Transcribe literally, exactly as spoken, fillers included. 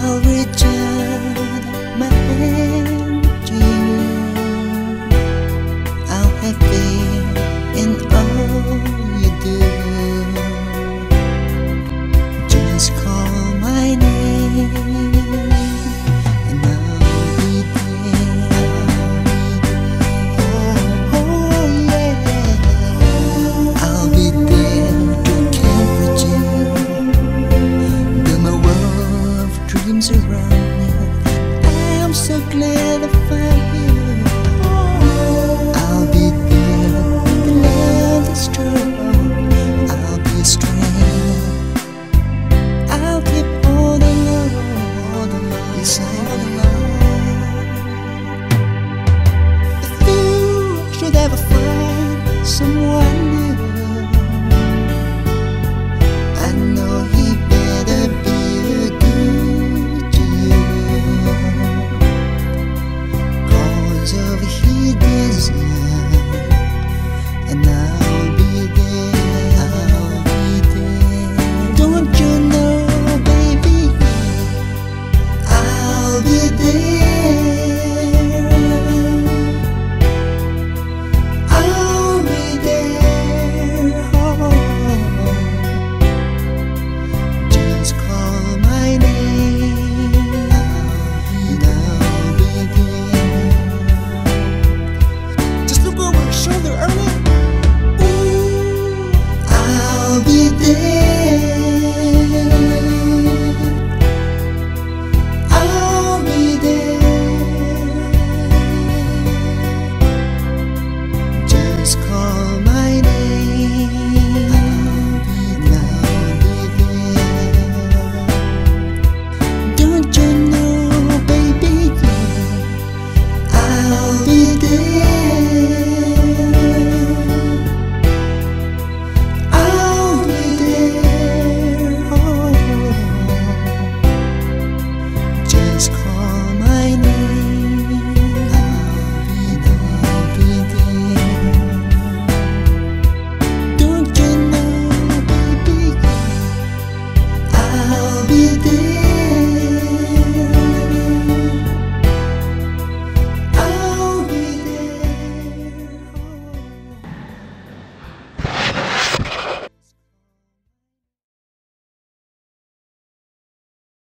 I'll reach out my hand to you. I'll have faith in all you do. Just call my name and I'll be there. Oh, oh yeah, I'll be there to comfort you. Build my world of dreams around you. I'm so glad I found